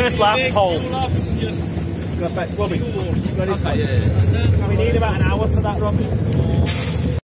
First lap, pole. Got back, Robbie. We need about an hour for that, Robbie.